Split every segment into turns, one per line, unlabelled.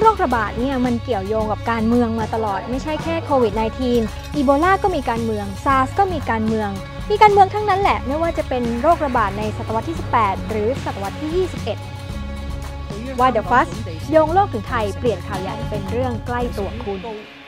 รคระบาดเนี่ยมันเกี่ยวโยงกับการเมืองมาตลอดไม่ใช่แค่โควิด -19 อีโบลาก็มีการเมืองซาร์สก็มีการเมืองทั้งนั้นแหละไม่ว่าจะเป็นโรคระบาดในศตวรรษที่ 18 หรือศตวรรษที่ 21 ว่าเดอะฟัสโยงโลกถึงไทยเปลี่ยนข่าวใหญ่เป็นเรื่องใกล้ตัวคุณ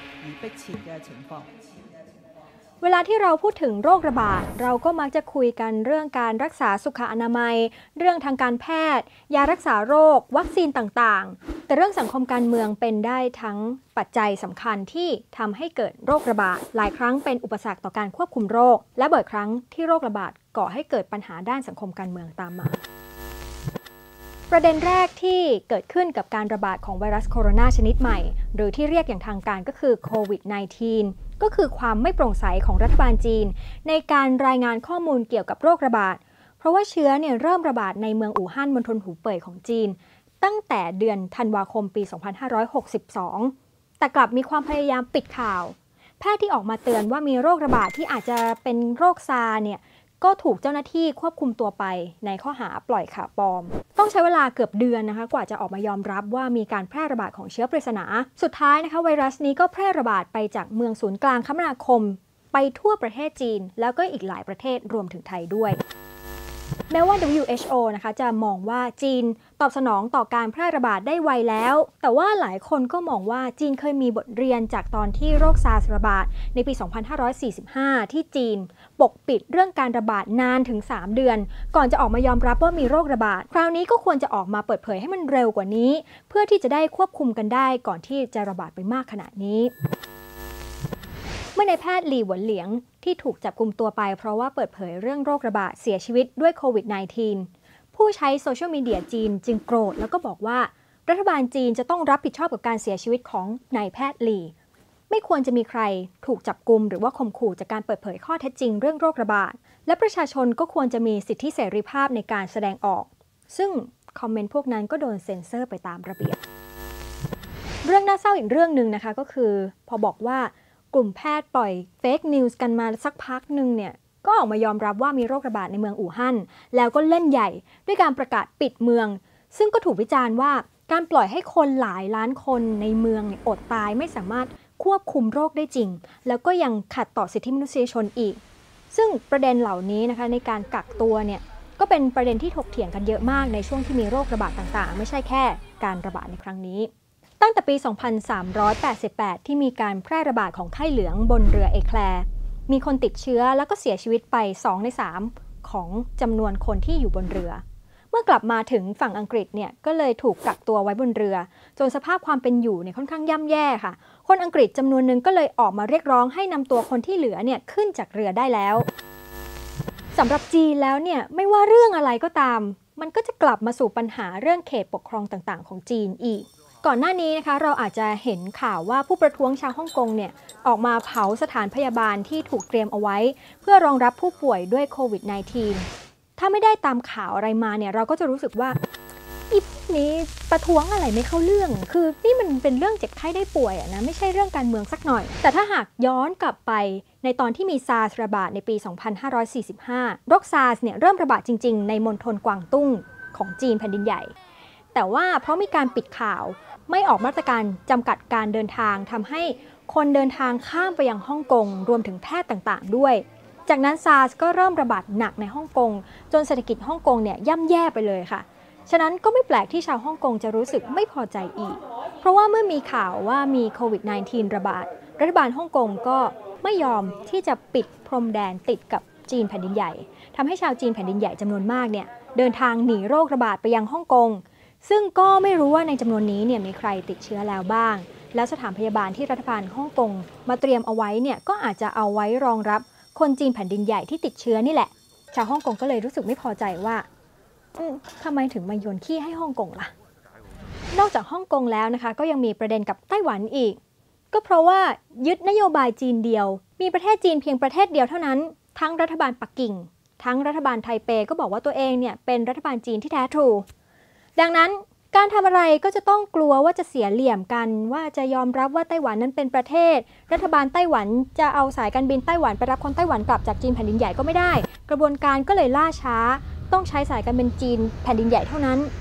เวลาที่เราพูดถึงโรคระบาดเราก็มักจะคุยกันเรื่องการรักษาสุขอนามัยเรื่องทางการแพทย์ยารักษาโรควัคซีนต่างๆแต่เรื่องสังคมการเมืองเป็นได้ทั้งปัจจัยสำคัญที่ทำให้เกิดโรคระบาดหลายครั้งเป็นอุปสรรคต่อการควบคุมโรคและบ่อยครั้งที่โรคระบาดก่อให้เกิดปัญหาด้านสังคมการเมืองตามมาประเด็นแรกที่เกิดขึ้นกับการระบาดของไวรัสโคโรนาชนิดใหม่หรือที่เรียกอย่างทางการก็คือโควิด -19 ก็คือความไม่โปร่งใสของรัฐบาลจีนในการรายงานข้อมูลเกี่ยวกับโรคระบาดเพราะว่าเชื้อเริ่มระบาดในเมืองอู่ฮั่นมณฑลหูเป่ยของจีนตั้งแต่เดือนธันวาคมปี 2562 แต่กลับมีความพยายามปิดข่าวแพทย์ที่ออกมาเตือนว่ามีโรคระบาดที่อาจจะเป็นโรคซาร์ก็ถูกเจ้าหน้าที่ควบคุมตัวไปในข้อหาปล่อยข่าวปลอมต้องใช้เวลาเกือบเดือนนะคะกว่าจะออกมายอมรับว่ามีการแพร่ระบาดของเชื้อปริศนาสุดท้ายนะคะไวรัสนี้ก็แพร่ระบาดไปจากเมืองศูนย์กลางคมนาคมไปทั่วประเทศจีนแล้วก็อีกหลายประเทศรวมถึงไทยด้วยแม้ว่า WHO นะคะจะมองว่าจีนตอบสนองต่อการแพร่ระบาดได้ไวแล้วแต่ว่าหลายคนก็มองว่าจีนเคยมีบทเรียนจากตอนที่โรคซาร์สระบาดในปี 2545 ที่จีนปกปิดเรื่องการระบาดนานถึง 3 เดือนก่อนจะออกมายอมรับว่ามีโรคระบาดคราวนี้ก็ควรจะออกมาเปิดเผยให้มันเร็วกว่านี้เพื่อที่จะได้ควบคุมกันได้ก่อนที่จะระบาดไปมากขนาดนี้เมื่อนายแพทย์หลี่หวนเหลียงที่ถูกจับกุมตัวไปเพราะว่าเปิดเผยเรื่องโรคระบาดเสียชีวิตด้วยโควิด -19 ผู้ใช้โซเชียลมีเดียจีนจึงโกรธแล้วก็บอกว่ารัฐบาลจีนจะต้องรับผิดชอบกับการเสียชีวิตของนายแพทย์หลี่ไม่ควรจะมีใครถูกจับกุมหรือว่าข่มขู่จากการเปิดเผยข้อเท็จจริงเรื่องโรคระบาดและประชาชนก็ควรจะมีสิทธิเสรีภาพในการแสดงออกซึ่งคอมเมนต์พวกนั้นก็โดนเซ็นเซอร์ไปตามระเบียบเรื่องน่าเศร้าอีกเรื่องหนึ่งนะคะก็คือพอบอกว่ากลุ่มแพทย์ปล่อยเฟกนิวส์กันมาสักพักหนึ่งก็ออกมายอมรับว่ามีโรคระบาดในเมืองอู่ฮั่นแล้วก็เล่นใหญ่ด้วยการประกาศปิดเมืองซึ่งก็ถูกวิจารณ์ว่าการปล่อยให้คนหลายล้านคนในเมืองอดตายไม่สามารถควบคุมโรคได้จริงแล้วก็ยังขัดต่อสิทธิมนุษยชนอีกซึ่งประเด็นเหล่านี้นะคะในการกักตัวก็เป็นประเด็นที่ถกเถียงกันเยอะมากในช่วงที่มีโรคระบาดต่างๆไม่ใช่แค่การระบาดในครั้งนี้ตั้งแต่ปี 2388 ที่มีการแพร่ระบาดของไข้เหลืองบนเรือเอแคลร์มีคนติดเชื้อแล้วก็เสียชีวิตไป 2 ใน 3 ของจำนวนคนที่อยู่บนเรือเมื่อกลับมาถึงฝั่งอังกฤษก็เลยถูกกักตัวไว้บนเรือจนสภาพความเป็นอยู่ค่อนข้างย่ำแย่ค่ะคนอังกฤษจำนวนหนึ่งก็เลยออกมาเรียกร้องให้นำตัวคนที่เหลือขึ้นจากเรือได้แล้วสำหรับจีนแล้วไม่ว่าเรื่องอะไรก็ตามมันก็จะกลับมาสู่ปัญหาเรื่องเขตปกครองต่างๆของจีนอีกก่อนหน้านี้นะคะเราอาจจะเห็นข่าวว่าผู้ประท้วงชาวฮ่องกงออกมาเผาสถานพยาบาลที่ถูกเตรียมเอาไว้เพื่อรองรับผู้ป่วยด้วยโควิด -19 ถ้าไม่ได้ตามข่าวอะไรมาเราก็จะรู้สึกว่าอีพวกนี้ประท้วงอะไรไม่เข้าเรื่องคือนี่มันเป็นเรื่องเจ็บไข้ได้ป่วยนะไม่ใช่เรื่องการเมืองสักหน่อยแต่ถ้าหากย้อนกลับไปในตอนที่มีซาร์สระบาดในปี 2545 โรคซาร์สเริ่มระบาดจริงๆในมณฑลกวางตุ้งของจีนแผ่นดินใหญ่แต่ว่าเพราะมีการปิดข่าวไม่ออกมาตรการจำกัดการเดินทางทำให้คนเดินทางข้ามไปยังฮ่องกงรวมถึงแพทย์ต่างๆด้วยจากนั้นซาร์สก็เริ่มระบาดหนักในฮ่องกงจนเศรษฐกิจฮ่องกงย่ำแย่ไปเลยค่ะฉะนั้นก็ไม่แปลกที่ชาวฮ่องกงจะรู้สึกไม่พอใจอีกเพราะว่าเมื่อมีข่าวว่ามีโควิด -19 ระบาดรัฐบาลฮ่องกงก็ไม่ยอมที่จะปิดพรมแดนติดกับจีนแผ่นดินใหญ่ทำให้ชาวจีนแผ่นดินใหญ่จำนวนมากเดินทางหนีโรคระบาดไปยังฮ่องกงซึ่งก็ไม่รู้ว่าในจำนวนนี้มีใครติดเชื้อแล้วบ้างแล้วสถานพยาบาลที่รัฐบาลฮ่องกงมาเตรียมเอาไว้ก็อาจจะเอาไว้รองรับคนจีนแผ่นดินใหญ่ที่ติดเชื้อนี่แหละชาวฮ่องกงก็เลยรู้สึกไม่พอใจว่าทำไมถึงมาโยนขี้ให้ฮ่องกงล่ะนอกจากฮ่องกงแล้วนะคะก็ยังมีประเด็นกับไต้หวันอีกก็เพราะว่ายึดนโยบายจีนเดียวมีประเทศจีนเพียงประเทศเดียวเท่านั้นทั้งรัฐบาลปักกิ่งทั้งรัฐบาลไทเปก็บอกว่าตัวเองเป็นรัฐบาลจีนที่แท้ทรูดังนั้นการทำอะไรก็จะต้องกลัวว่าจะเสียเหลี่ยมกันว่าจะยอมรับว่าไต้หวันนั้นเป็นประเทศรัฐบาลไต้หวันจะเอาสายการบินไต้หวันไปรับคนไต้หวันกลับจากจีนแผ่นดินใหญ่ก็ไม่ได้กระบวนการก็เลยล่าช้าต้องใช้สายการบินจีนแผ่นดินใหญ่เท่านั้น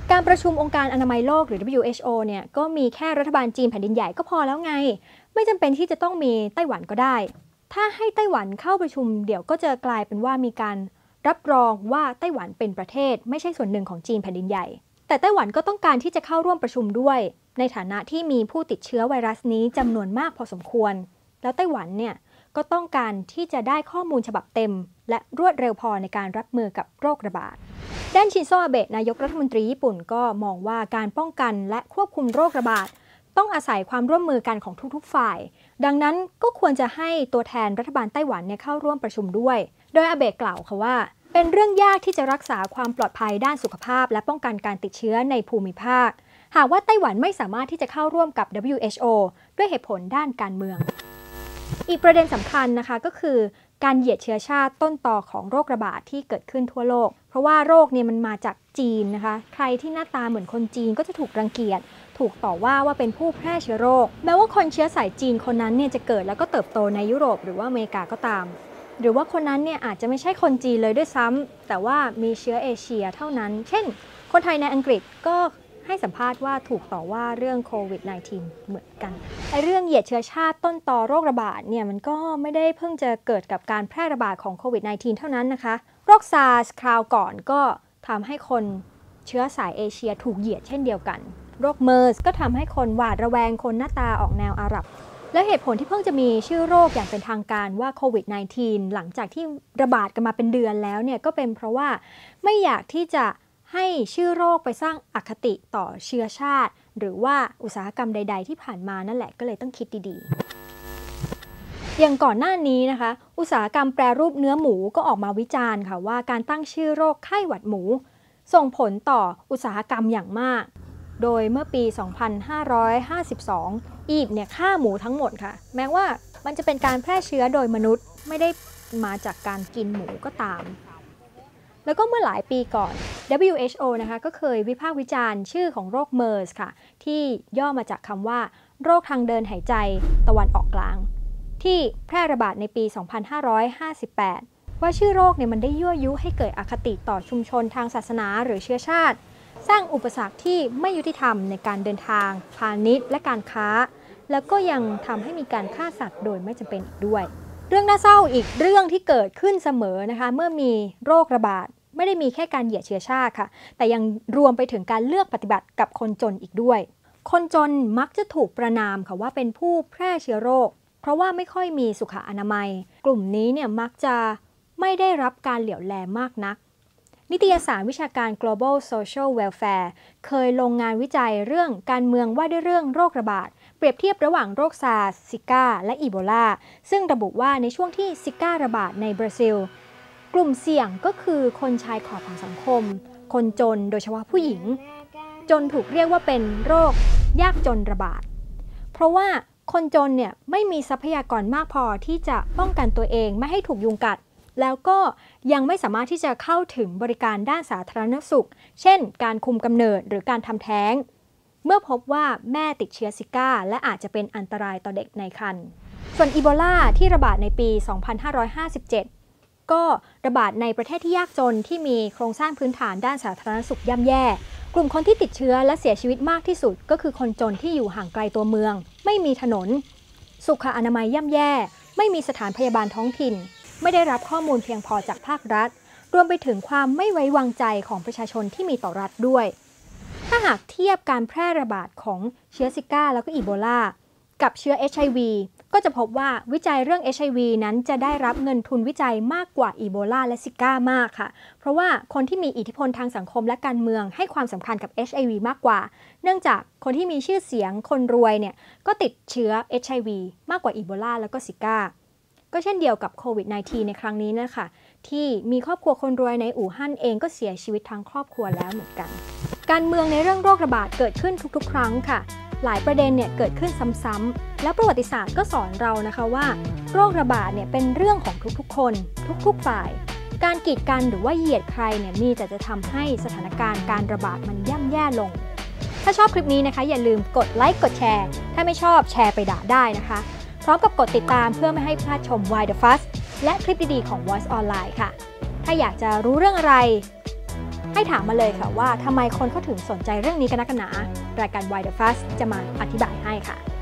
การประชุมองค์การอนามัยโลกหรือ WHO เนี่ยก็มีแค่รัฐบาลจีนแผ่นดินใหญ่ก็พอแล้วไงไม่จำเป็นที่จะต้องมีไต้หวันก็ได้ถ้าให้ไต้หวันเข้าประชุมเดี๋ยวก็จะกลายเป็นว่ามีการรับรองว่าไต้หวันเป็นประเทศไม่ใช่ส่วนหนึ่งของจีนแผ่นดินใหญ่แต่ไต้หวันก็ต้องการที่จะเข้าร่วมประชุมด้วยในฐานะที่มีผู้ติดเชื้อไวรัสนี้จำนวนมากพอสมควรแล้วไต้หวันเนี่ยก็ต้องการที่จะได้ข้อมูลฉบับเต็มและรวดเร็วพอในการรับมือกับโรคระบาดด้านชินโซอาเบะนายกรัฐมนตรีญี่ปุ่นก็มองว่าการป้องกันและควบคุมโรคระบาดต้องอาศัยความร่วมมือกันของทุกๆฝ่ายดังนั้นก็ควรจะให้ตัวแทนรัฐบาลไต้หวันเนี่ยเข้าร่วมประชุมด้วยโดยอาเบะกล่าวค่ะว่าเป็นเรื่องยากที่จะรักษาความปลอดภัยด้านสุขภาพและป้องกันการติดเชื้อในภูมิภาคหากว่าไต้หวันไม่สามารถที่จะเข้าร่วมกับ WHO ด้วยเหตุผลด้านการเมืองอีกประเด็นสำคัญนะคะก็คือการเหยียดเชื้อชาติต้นตอของโรคระบาดที่เกิดขึ้นทั่วโลกเพราะว่าโรคเนี่ยมันมาจากจีนนะคะใครที่หน้าตาเหมือนคนจีนก็จะถูกรังเกียจถูกต่อว่าเป็นผู้แพร่เชื้อโรคแม้ว่าคนเชื้อสายจีนคนนั้นเนี่ยจะเกิดแล้วก็เติบโตในยุโรปหรือว่าอเมริกาก็ตามหรือว่าคนนั้นเนี่ยอาจจะไม่ใช่คนจีนเลยด้วยซ้ำแต่ว่ามีเชื้อเอเชียเท่านั้นเช่นคนไทยในอังกฤษก็ให้สัมภาษณ์ว่าถูกต่อว่าเรื่องโควิด -19 เหมือนกันเรื่องเหยียดเชื้อชาติต้นตอโรคระบาดเนี่ยมันก็ไม่ได้เพิ่งจะเกิดกับการแพร่ระบาดของโควิด -19 เท่านั้นนะคะโรคซาร์สคราวก่อนก็ทำให้คนเชื้อสายเอเชียถูกเหยียดเช่นเดียวกันโรคเมอร์สก็ทำให้คนหวาดระแวงคนหน้าตาออกแนวอาหรับและเหตุผลที่เพิ่งจะมีชื่อโรคอย่างเป็นทางการว่าโควิด -19 หลังจากที่ระบาดกันมาเป็นเดือนแล้วเนี่ยก็เป็นเพราะว่าไม่อยากที่จะให้ชื่อโรคไปสร้างอคติต่อเชื้อชาติหรือว่าอุตสาหกรรมใดๆที่ผ่านมานั่นแหละก็เลยต้องคิดดีๆอย่างก่อนหน้านี้นะคะอุตสาหกรรมแปรรูปเนื้อหมูก็ออกมาวิจารณ์ค่ะว่าการตั้งชื่อโรคไข้หวัดหมูส่งผลต่ออุตสาหกรรมอย่างมากโดยเมื่อปี 2552 อียิปต์เนี่ยฆ่าหมูทั้งหมดค่ะแม้ว่ามันจะเป็นการแพร่เชื้อโดยมนุษย์ไม่ได้มาจากการกินหมูก็ตามแล้วก็เมื่อหลายปีก่อน WHO นะคะก็เคยวิพากษ์วิจารณ์ชื่อของโรคเมอร์สค่ะที่ย่อมาจากคำว่าโรคทางเดินหายใจตะวันออกกลางที่แพร่ระบาดในปี 2558 ว่าชื่อโรคเนี่ยมันได้ยั่วยุให้เกิดอคติต่อชุมชนทางศาสนาหรือเชื้อชาติสร้างอุปสรรคที่ไม่ยุติธรรมในการเดินทางพาณิชย์และการค้าแล้วก็ยังทำให้มีการฆ่าสัตว์โดยไม่จำเป็นอีกด้วยเรื่องน่าเศร้าอีกเรื่องที่เกิดขึ้นเสมอนะคะเมื่อมีโรคระบาดไม่ได้มีแค่การเหยียดเชื้อชาติค่ะแต่ยังรวมไปถึงการเลือกปฏิบัติกับคนจนอีกด้วยคนจนมักจะถูกประณามค่ะว่าเป็นผู้แพร่เชื้อโรคเพราะว่าไม่ค่อยมีสุขอนามัยกลุ่มนี้เนี่ยมักจะไม่ได้รับการเหลียวแลมากนักนิตยสารวิชาการ Global Social Welfare เคยลงงานวิจัยเรื่องการเมืองว่าด้วยเรื่องโรคระบาดเปรียบเทียบระหว่างโรคซาร์สซิก้าและอีโบลาซึ่งระบุว่าในช่วงที่ซิก้าระบาดในบราซิลกลุ่มเสี่ยงก็คือคนชายขอบของสังคมคนจนโดยเฉพาะผู้หญิงจนถูกเรียกว่าเป็นโรคยากจนระบาดเพราะว่าคนจนเนี่ยไม่มีทรัพยากรมากพอที่จะป้องกันตัวเองไม่ให้ถูกยุงกัดแล้วก็ยังไม่สามารถที่จะเข้าถึงบริการด้านสาธารณสุขเช่นการคุมกำเนิดหรือการทำแท้งเมื่อพบว่าแม่ติดเชื้อซิก้าและอาจจะเป็นอันตรายต่อเด็กในครรภ์ส่วนอีโบลาที่ระบาดในปี 2557 ก็ระบาดในประเทศที่ยากจนที่มีโครงสร้างพื้นฐานด้านสาธารณสุขย่ำแย่กลุ่มคนที่ติดเชื้อและเสียชีวิตมากที่สุดก็คือคนจนที่อยู่ห่างไกลตัวเมืองไม่มีถนนสุขอนามัยย่ำแย่ไม่มีสถานพยาบาลท้องถิ่นไม่ได้รับข้อมูลเพียงพอจากภาครัฐรวมไปถึงความไม่ไว้วางใจของประชาชนที่มีต่อรัฐด้วยถ้าหากเทียบการแพร่ระบาดของเชื้อซิก้าแล้วก็อีโบลากับเชื้อ HIV ก็จะพบว่าวิจัยเรื่อง HIV นั้นจะได้รับเงินทุนวิจัยมากกว่าอีโบลาและซิก้ามากค่ะเพราะว่าคนที่มีอิทธิพลทางสังคมและการเมืองให้ความสำคัญกับ HIV มากกว่าเนื่องจากคนที่มีชื่อเสียงคนรวยเนี่ยก็ติดเชื้อ HIV มากกว่าอีโบลาแล้วก็ซิก้าก็เช่นเดียวกับโควิด -19 ในครั้งนี้นะคะที่มีครอบครัวคนรวยในอู่ฮั่นเองก็เสียชีวิตทั้งครอบครัวแล้วเหมือนกันการเมืองในเรื่องโรคระบาดเกิดขึ้นทุกๆครั้งค่ะหลายประเด็นเนี่ยเกิดขึ้นซ้ำๆแล้วประวัติศาสตร์ก็สอนเรานะคะว่าโรคระบาดเนี่ยเป็นเรื่องของทุกๆคนทุกๆฝ่ายการกีดกันหรือว่าเหยียดใครเนี่ยมีแต่จะทำให้สถานการณ์การระบาดมันย่ำแย่ลงถ้าชอบคลิปนี้นะคะอย่าลืมกดไลค์กดแชร์ถ้าไม่ชอบแชร์ไปด่าได้นะคะพร้อมกับกดติดตามเพื่อไม่ให้พลาดชม Why the Fuss และคลิปดีๆของ Voice Online ค่ะถ้าอยากจะรู้เรื่องอะไรให้ถามมาเลยค่ะว่าทำไมคนเขาถึงสนใจเรื่องนี้กันนักหนา รายการ Why the Fuss จะมาอธิบายให้ค่ะ